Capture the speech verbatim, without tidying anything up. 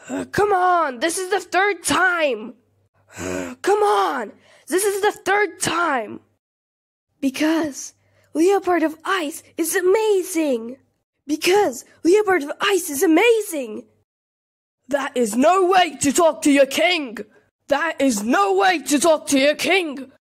Uh, come on, this is the third time. Come on, this is the third time. Because Leopard of Ice is amazing. Because Leopard of Ice is amazing. That is no way to talk to your king. That is no way to talk to your king.